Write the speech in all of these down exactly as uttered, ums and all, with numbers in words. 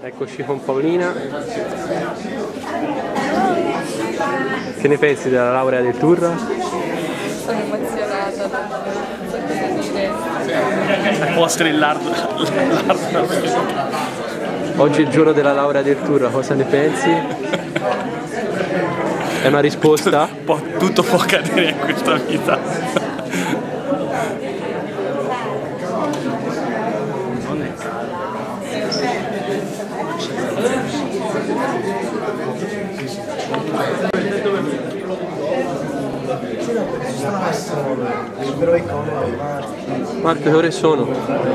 Eccoci con Paolina. Che ne pensi della laurea del Turra? Sono emozionata, non so cosa dire. Può strillarlo. Oggi è il giorno della laurea del Turra, cosa ne pensi? È una risposta? Tutto può accadere in questa vita. Marco, che ore sono?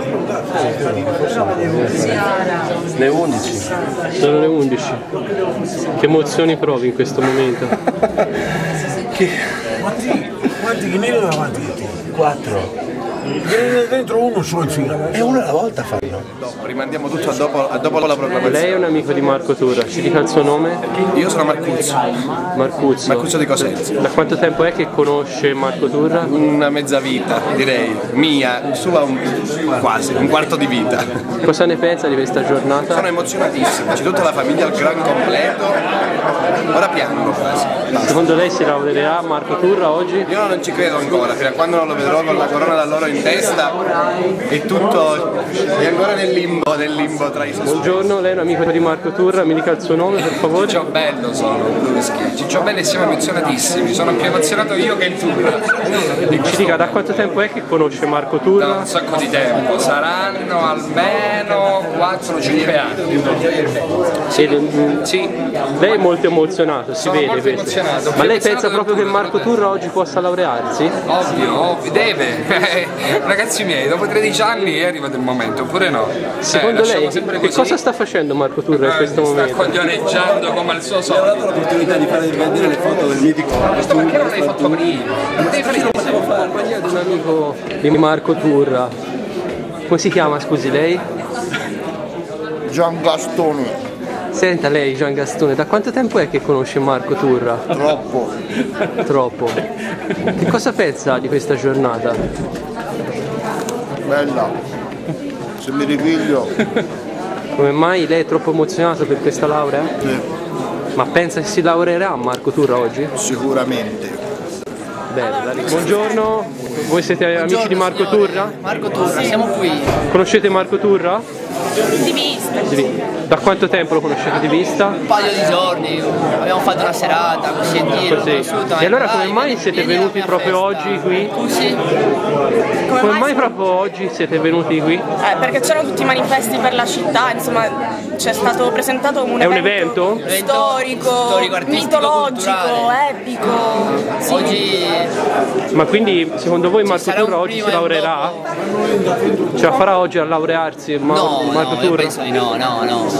Le undici. Sono le undici. Che emozioni provi in questo momento? Che... Quanti, quanti che ne davanti? Quattro. Dentro uno solo e uno alla volta fanno. Dopo, rimandiamo tutto a dopo, a dopo la proclamazione. Lei è un amico di Marco Turra, ci dica il suo nome? Io sono Marcuzzo. Marcuzzo. Marcuzzo di Cosenza. Da quanto tempo è che conosce Marco Turra? Una mezza vita, direi. Mia, sua un, quasi, un quarto di vita. Cosa ne pensa di questa giornata? Sono emozionatissimo, c'è tutta la famiglia al gran completo. Ora piango quasi. Secondo lei si laureerà Marco Turra oggi? Io non ci credo ancora, fino a quando non lo vedrò con la corona d'alloro in testa e tutto è ancora nel limbo, nel limbo tra i sospetti. Buongiorno, lei è un amico di Marco Turra, mi dica il suo nome per favore. Ciccio Bello sono, Ciccio Bello e siamo emozionatissimi, sono più emozionato io che il Turra. Ci dica da quanto tempo è che conosce Marco Turra? Da un sacco di tempo, saranno almeno quattro cinque anni. Sì, sì. Lei è molto emozionato, si sono vede molto questo. emozionato. Ma lei Emozionato pensa proprio che Turra, Marco Turra oggi possa laurearsi? Ovvio, ovvio, deve. Ragazzi miei, dopo tredici anni è arrivato il momento, oppure no? Secondo eh, lei, che così? cosa sta facendo Marco Turra in questo eh, momento? Sta coglioneggiando come al suo solito. Ho dato l'opportunità di fare vedere le foto del mitico. Questo perché non l'hai fatto prima? Non devi fare In compagnia di un amico di Marco Turra. Come si chiama, scusi, lei? Gian Gastone. Senta lei, Gian Gastone, da quanto tempo è che conosce Marco Turra? Troppo. Troppo. Che cosa pensa di questa giornata? Bella. Se mi ripiglio. Come mai lei è troppo emozionato per questa laurea? Sì. Ma pensa che si laureerà Marco Turra oggi? Sicuramente. Bene, buongiorno, voi siete Buongiorno, amici di Marco signore. Turra? Marco Turra, siamo qui. Conoscete Marco Turra? Di vista. Da quanto tempo lo conoscete di vista? Un paio di giorni, abbiamo fatto una serata, così e dire, Così. E allora come mai siete venuti proprio oggi qui? Sì. Come, Come mai mai proprio oggi siete venuti qui? Eh, perché c'erano tutti i manifesti per la città, insomma c'è stato presentato come un È un evento, evento? storico, Storico, artistico, mitologico, culturale. epico. Sì. Oggi Ma quindi secondo voi Marco sarà un Turra oggi prima si e un laureerà? dopo. Ce la farà oggi a laurearsi Ma- No, Marco no, io Turra? penso di no, no, no.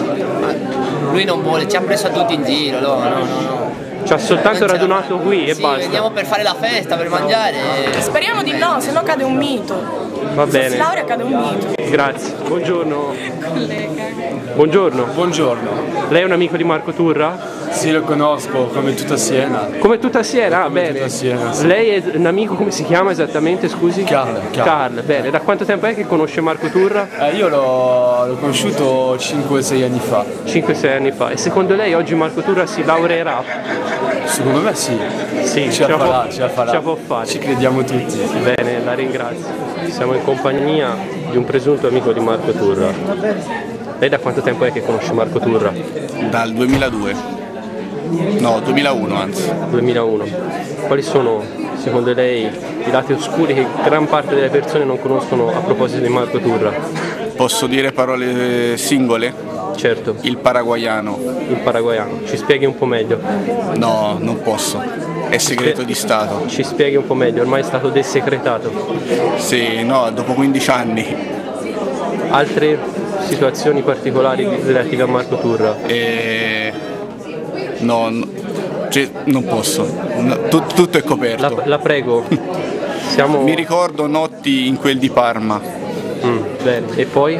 Lui non vuole, ci ha preso a tutti in giro, no, no, no. no. Ci ha soltanto Non ce la radunato fa. qui e sì, basta. veniamo per fare la festa, per mangiare. Speriamo di no, se no cade un mito. Va Se si bene, laurea cade un mito. grazie. Buongiorno. Collega. Buongiorno. Buongiorno. Lei è un amico di Marco Turra? Sì, lo conosco, come tutta Siena. Come tutta Siena? Ah, Come bene. tutta Siena, sì. Lei è un amico, come si chiama esattamente, scusi? Carl, Carl. Carl, bene. Da quanto tempo è che conosce Marco Turra? Eh, io l'ho, l'ho conosciuto cinque sei anni fa. cinque sei anni fa. E secondo lei oggi Marco Turra si laureerà? Secondo me sì. Sì, ce la può- farà, ce la farà. ce la può fare. Ci crediamo tutti. Bene, la ringrazio. Siamo in compagnia di un presunto amico di Marco Turra. Lei da quanto tempo è che conosce Marco Turra? Dal duemiladue. No, duemilauno anzi. duemilauno. Quali sono, secondo lei, i lati oscuri che gran parte delle persone non conoscono a proposito di Marco Turra? Posso dire parole singole? Certo, Il paraguaiano. il paraguaiano. Ci spieghi un po' meglio. No, non posso. È segreto di Stato. Ci spieghi un po' meglio, ormai è stato desecretato. Sì, no, dopo quindici anni. Altre situazioni particolari relative a Marco Turra? E... No, no, cioè, non posso. No, tu- tutto è coperto. La, la prego. Siamo... Mi ricordo notti in quel di Parma. Mm, bene, e poi?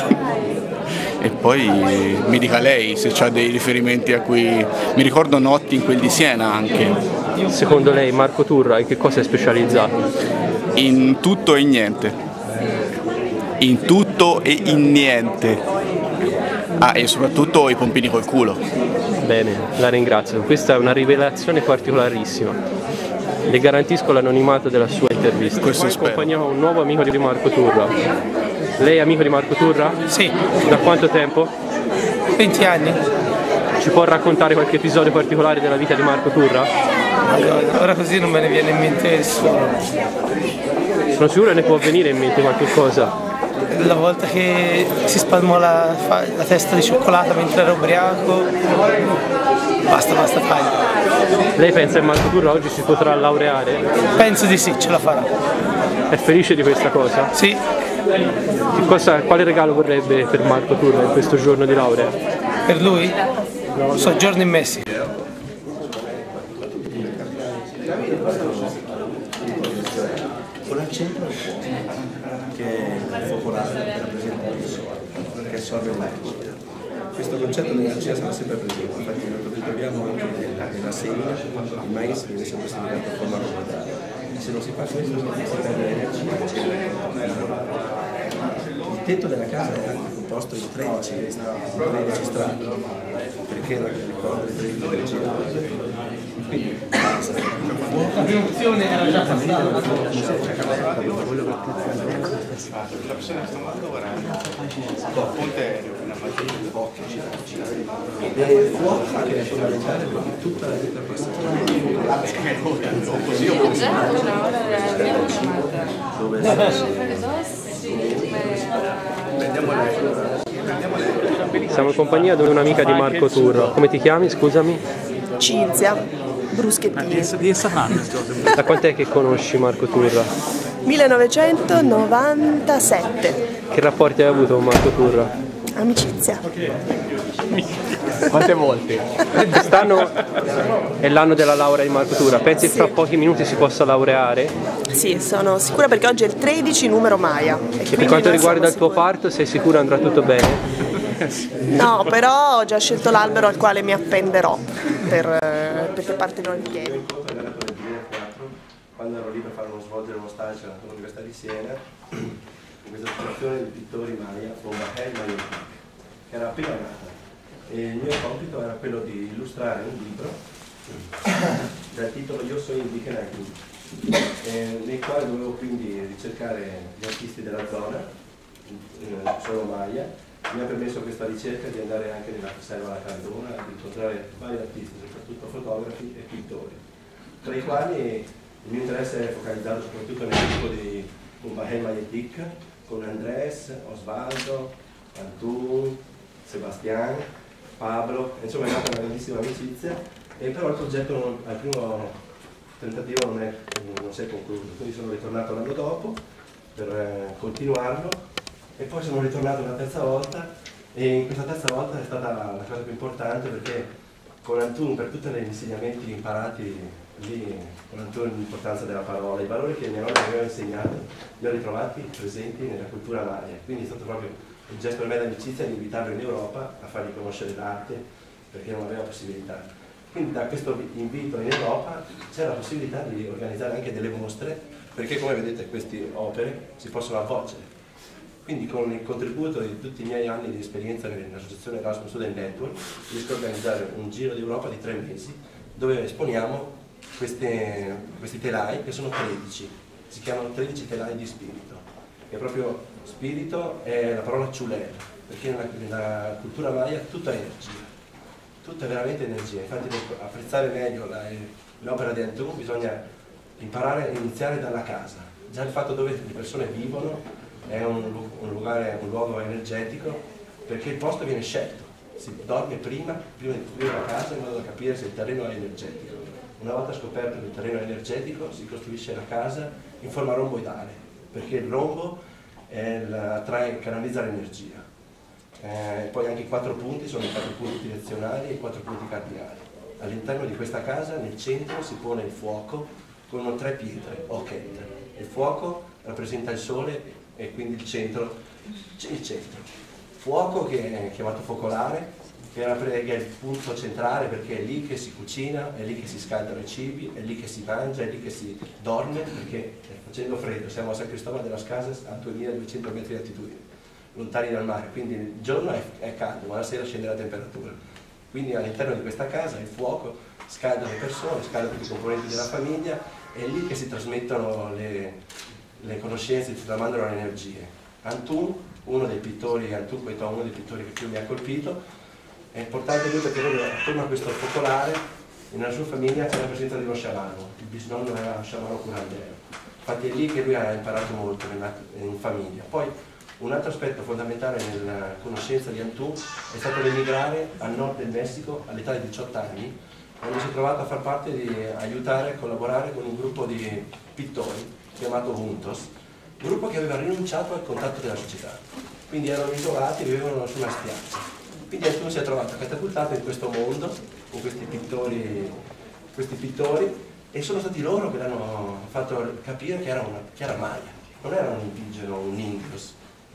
E poi mi dica lei se ha dei riferimenti a cui... Mi ricordo notti in quel di Siena anche. Secondo lei Marco Turra in che cosa è specializzato? In tutto e in niente. In tutto e in niente. Ah, e soprattutto i pompini col culo. Bene, la ringrazio. Questa è una rivelazione particolarissima. Le garantisco l'anonimato della sua intervista. Questo Poi spero. accompagniamo un nuovo amico di Marco Turra. Lei è amico di Marco Turra? Sì. Da quanto tempo? venti anni. Ci può raccontare qualche episodio particolare della vita di Marco Turra? Allora, ora così non me ne viene in mente nessuno. Sono sicuro che ne può venire in mente qualche cosa. La volta che si spalmò la, la testa di cioccolata mentre era ubriaco. Basta, basta, fai. Lei pensa che Marco Turra oggi si potrà laureare? Penso di sì, ce la farà. È felice di questa cosa? Sì. Che cosa, quale regalo vorrebbe per Marco Turra in questo giorno di laurea? Per lui? Soggiorno in Messico. Con l'accento che è popolare rappresenta il sole, perché assorbe l'energia. Questo concetto dell'energia sarà sempre presente, infatti noi lo troviamo anche nella, nella semina, il mais viene sempre seminato a forma rotondale. Se non si fa questo si perde l'energia. Il tetto della casa è anche composto di tredici, tredici strati, perché la ricorda le tredici energie. Quindi la prima opzione era già passata. la persona che sta lavorando dopo un terio, una materia di bocche e il fuoco che è fondamentale perché tutta la vita passa così io posso Siamo in compagnia di un'amica di Marco Turra. Come ti chiami, scusami? Cinzia Bruschettini. Da quant'è che conosci Marco Turra? millenovecentonovantasette. Che rapporti hai avuto con Marco Turra? Amicizia. Quante volte? Quest'anno è l'anno della laurea di Marco Turra. Pensi che fra pochi minuti si possa laureare? Sì, sono sicura perché oggi è il tredici numero Maya. E, e per quanto riguarda il tuo parto, sei sicura andrà tutto bene? No, però ho già scelto l'albero al quale mi appenderò per, perché partirò in piedi. Quando ero lì per fare uno svolgere uno stage all'Università di Siena, in questa situazione di pittori Maya, Bombaquet Magnetic, che era appena nata. E il mio compito era quello di illustrare un libro dal titolo Io sono indígena qui, nei quali dovevo quindi ricercare gli artisti della zona, eh, sono Maya. Mi ha permesso questa ricerca di andare anche nella riserva alla Cardona, di incontrare vari artisti, soprattutto fotografi e pittori, tra i quali il mio interesse è focalizzato soprattutto nel gruppo di Bombaquet Magnetic, con Andrés, Osvaldo, Antun, Sebastián, Pablo, insomma è nata una grandissima amicizia, e però il progetto non, al primo tentativo non, è, non si è concluso, quindi sono ritornato l'anno dopo per eh, continuarlo. E poi sono ritornato una terza volta, e in questa terza volta è stata la cosa più importante perché con Antun, per tutti gli insegnamenti imparati lì, con Antun l'importanza della parola, i valori che mia nonna mi aveva insegnato, li ho ritrovati presenti nella cultura maya. Quindi è stato proprio un gesto per me d'amicizia di invitarlo in Europa a fargli conoscere l'arte, perché non aveva possibilità. Quindi da questo invito in Europa c'è la possibilità di organizzare anche delle mostre, perché come vedete queste opere si possono avvolgere. Quindi con il contributo di tutti i miei anni di esperienza nell'associazione Erasmus Student Network riesco a organizzare un giro d'Europa di tre mesi dove esponiamo queste, questi telai che sono tredici, si chiamano tredici telai di spirito, e proprio spirito è la parola chulel, perché nella, nella cultura maya tutto è energia, tutto è veramente energia. Infatti per apprezzare meglio l'opera di Antun bisogna imparare a iniziare dalla casa, già il fatto dove le persone vivono è un, un, lugar, un luogo energetico, perché il posto viene scelto, si dorme prima, prima di costruire la casa, in modo da capire se il terreno è energetico. Una volta scoperto che il terreno è energetico si costruisce la casa in forma romboidale, perché il rombo è la, trae, canalizza l'energia. Eh, poi anche i quattro punti sono i quattro punti direzionali e i quattro punti cardinali. All'interno di questa casa, nel centro, si pone il fuoco con tre pietre, oket. Il fuoco rappresenta il sole e quindi il centro, il centro. Fuoco che è chiamato focolare, che è il punto centrale perché è lì che si cucina, è lì che si scaldano i cibi, è lì che si mangia, è lì che si dorme, perché facendo freddo, siamo a San Cristóbal de las Casas a duemiladuecento metri di altitudine, lontani dal mare, quindi il giorno è, è caldo, ma la sera scende la temperatura. Quindi all'interno di questa casa il fuoco scalda le persone, scalda tutti i componenti della famiglia, è lì che si trasmettono le, le conoscenze, si tramandano le energie. Antun, uno dei pittori, Antun Quetò, uno dei pittori che più mi ha colpito, è importante lui perché lui, attorno a questo focolare, nella sua famiglia c'è la presenza di uno sciamano, il bisnonno era uno sciamano curandero. Infatti è lì che lui ha imparato molto in famiglia. Poi un altro aspetto fondamentale nella conoscenza di Antun è stato l'emigrare al nord del Messico all'età di diciotto anni, quando si è trovato a far parte di aiutare a collaborare con un gruppo di pittori chiamato Juntos, un gruppo che aveva rinunciato al contatto della società, quindi erano isolati e vivevano su una spiaggia. Quindi Antun si è trovato catapultato in questo mondo, con questi pittori, questi pittori, e sono stati loro che l'hanno fatto capire che era, una, che era Maya, non era un indigeno, un Indios,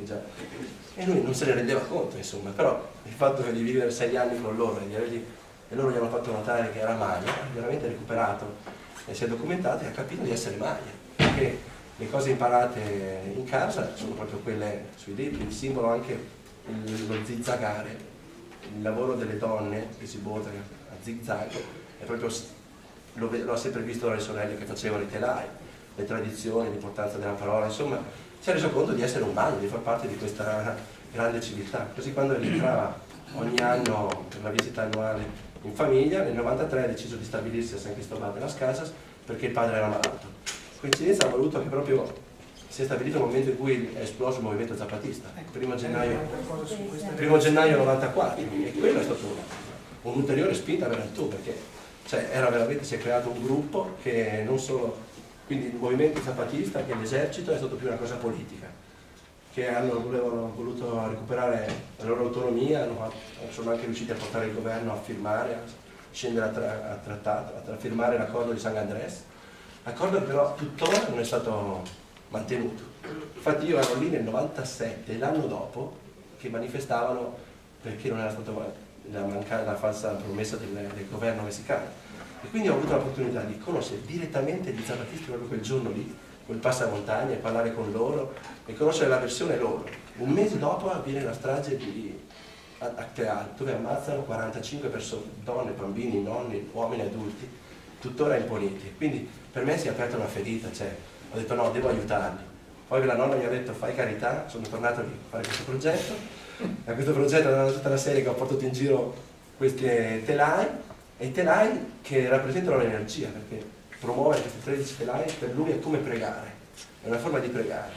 e lui non se ne rendeva conto, insomma, però il fatto di vivere sei anni con loro e, di avergli, e loro gli hanno fatto notare che era Maya, ha veramente recuperato e si è documentato e ha capito di essere Maya, perché le cose imparate in casa sono proprio quelle sui libri, il simbolo anche il, lo zizzagare, il lavoro delle donne che si bota a zigzag, è proprio, lo, lo ha sempre visto dalle sorelle che facevano i telai, le tradizioni, l'importanza della parola, insomma si è reso conto di essere un Maya, di far parte di questa grande civiltà. Così quando rientrava ogni anno per la visita annuale in famiglia, nel novantatré ha deciso di stabilirsi a San Cristobal de las Casas perché il padre era malato. Coincidenza ha voluto che proprio si è stabilito il momento in cui è esploso il movimento zapatista, primo gennaio, primo gennaio novantaquattro, e quello è stato un'ulteriore spinta per Antun, perché cioè, era veramente, si è creato un gruppo che non solo, quindi il movimento zapatista, che l'esercito è stato più una cosa politica, che hanno volevano, voluto recuperare la loro autonomia, hanno, sono anche riusciti a portare il governo a firmare, a scendere a, tra, a trattato, a firmare l'accordo di San Andrés, accordo che però tuttora non è stato mantenuto. Infatti io ero lì nel novantasette, l'anno dopo, che manifestavano perché non era stata la, manca, la falsa promessa del, del governo messicano. E quindi ho avuto l'opportunità di conoscere direttamente gli zapatisti proprio quel giorno lì, quel passamontagna, e parlare con loro e conoscere la versione loro. Un mese dopo avviene la strage di Acteal, dove ammazzano quarantacinque persone, donne, bambini, nonni, uomini, adulti, tuttora impuniti. Quindi per me si è aperta una ferita, cioè, ho detto no, devo aiutarli. Poi la nonna mi ha detto fai carità, sono tornato lì a fare questo progetto. A questo progetto è tutta una serie che ho portato in giro questi telai, e i telai che rappresentano l'energia, perché promuovere questi tredici telai per lui è come pregare, è una forma di pregare.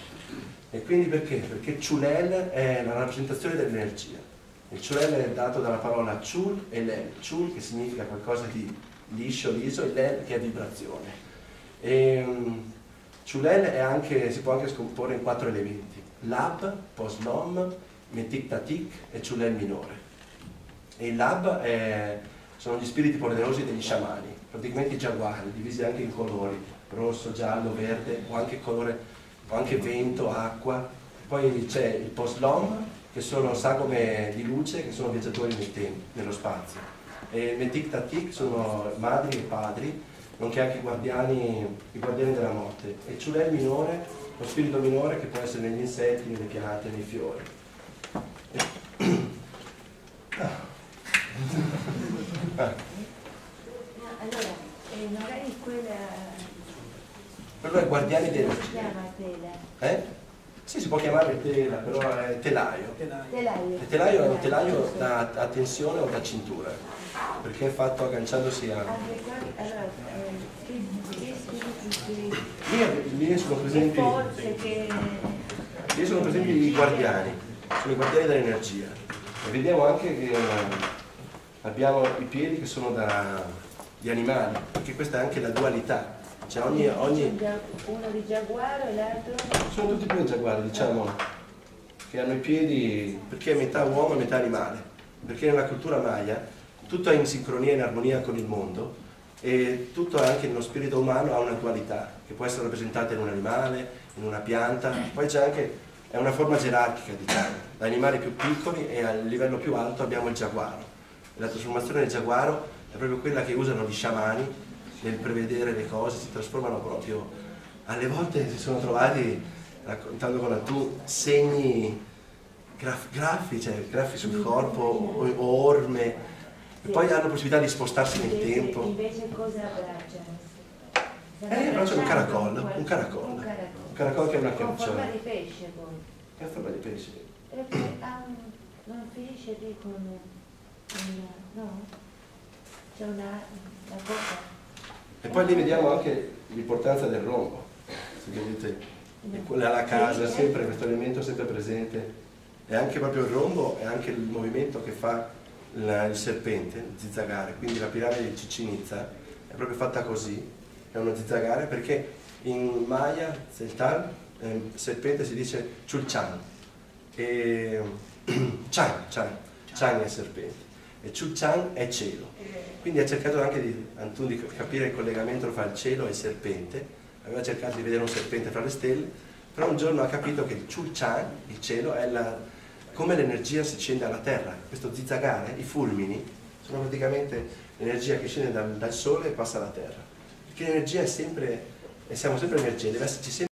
E quindi perché? Perché Chulel è la rappresentazione dell'energia. Il Chulel è dato dalla parola Chul e Lel, Chul che significa qualcosa di liscio, liso, e Lel che è vibrazione. E, um, Chulel è anche, si può anche scomporre in quattro elementi: Lab, Posnom, Metik Tatik e Chulel minore. E il Lab è, sono gli spiriti poderosi degli sciamani, praticamente i giaguari, divisi anche in colori, rosso, giallo, verde, o anche colore, o anche vento, acqua. Poi c'è il Poslom, che sono sagome di luce, che sono viaggiatori nel tempo, nello spazio. E il Metik Tatik sono madri e padri, nonché anche i guardiani, i guardiani della morte. E Chulel minore, lo spirito minore che può essere negli insetti, nelle piante, nei fiori. Ah. Allora, eh, magari quella... Quello è guardiani della... Si chiama tela? Eh? Sì, si può chiamare tela, però è telaio. Telaio. Il telaio è un telaio da, a tensione o da cintura, perché è fatto agganciandosi a... Allora, eh, che, che spiriti, Lì, lì sono presenti... che forze, che... Lì sono presenti i guardiani, sono i guardiani dell'energia. E vediamo anche che abbiamo i piedi che sono da, di animali, perché questa è anche la dualità. Cioè ogni, ogni... Uno di giaguaro e l'altro? Sono tutti due giaguari, diciamo, che hanno i piedi, perché è metà uomo e metà animale, perché nella cultura maya tutto è in sincronia, in armonia con il mondo, e tutto anche nello spirito umano ha una dualità, che può essere rappresentata in un animale, in una pianta, poi c'è anche, è una forma gerarchica, diciamo, da animali più piccoli, e al livello più alto abbiamo il giaguaro. E la trasformazione del giaguaro è proprio quella che usano gli sciamani nel prevedere le cose, si trasformano proprio. Alle volte si sono trovati, raccontando con Antun, segni graf, graffi, cioè graffi sul corpo o, o orme, e poi hanno possibilità di spostarsi nel invece, tempo. Invece cosa abbracciano? Eh, abbracciano un caracollo, un caracollo, un caracollo, un caracollo che è una con forma capuccia. di pesce poi. Che forma di pesce? E che ha un, non finisce lì con una, no? C'è una, una cosa. E poi lì vediamo anche l'importanza del rombo. Se vedete, la casa, sempre questo elemento sempre presente. E anche proprio il rombo è anche il movimento che fa la, il serpente, il zizzagare. Quindi la piramide di Chichén Itzá è proprio fatta così, è uno zizzagare, perché in Maya, Zeltal, eh, serpente si dice Chulchan. E Chan, Chan, Chan è serpente. E Chulchan è cielo. Quindi ha cercato anche di, Antun, di capire il collegamento fra il cielo e il serpente. Aveva cercato di vedere un serpente fra le stelle, però un giorno ha capito che il Chulchan, il cielo, è la, come l'energia si scende alla terra. Questo zizzagare, i fulmini, sono praticamente l'energia che scende dal, dal sole e passa alla terra. Perché l'energia è sempre, e siamo sempre energia, deve esserci sempre